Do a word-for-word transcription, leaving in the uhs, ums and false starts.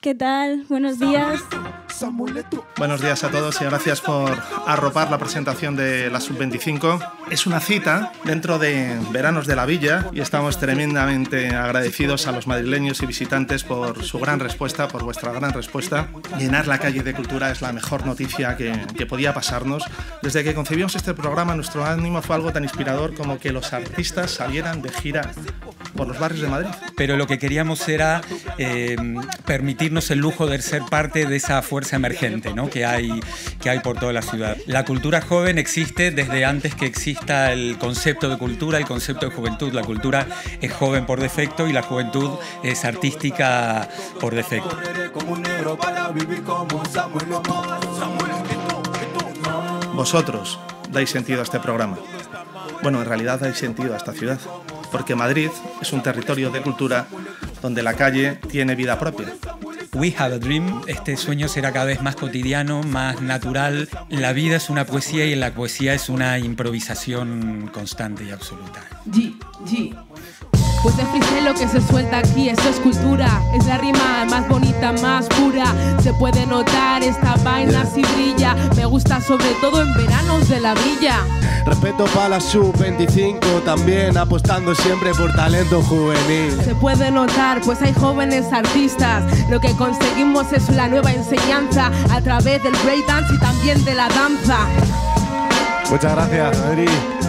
¿qué tal? Buenos días. Buenos días a todos y gracias por arropar la presentación de la sub veinticinco. Es una cita dentro de Veranos de la Villa y estamos tremendamente agradecidos a los madrileños y visitantes por su gran respuesta, por vuestra gran respuesta. Llenar la calle de cultura es la mejor noticia que, que podía pasarnos. Desde que concebimos este programa, nuestro ánimo fue algo tan inspirador como que los artistas salieran de gira por los barrios de Madrid. Pero lo que queríamos era eh, permitirnos el lujo de ser parte de esa fuerza emergente, ¿no? que, hay, que hay por toda la ciudad. La cultura joven existe desde antes que exista el concepto de cultura, el concepto de juventud. La cultura es joven por defecto y la juventud es artística por defecto. Vosotros dais sentido a este programa. Bueno, en realidad dais sentido a esta ciudad, porque Madrid es un territorio de cultura donde la calle tiene vida propia. We have a dream. Este sueño será cada vez más cotidiano, más natural. La vida es una poesía y la poesía es una improvisación constante y absoluta. G, G. Pues es freestyle lo que se suelta aquí, esto es cultura. Es la rima más bonita, más pura. Se puede notar, esta vaina si brilla. Me gusta sobre todo en veranos de la villa. Respeto para la sub veinticinco, también apostando siempre por talento juvenil. Se puede notar, pues hay jóvenes artistas. Lo que conseguimos es la nueva enseñanza a través del breakdance y también de la danza. Muchas gracias, Madrid.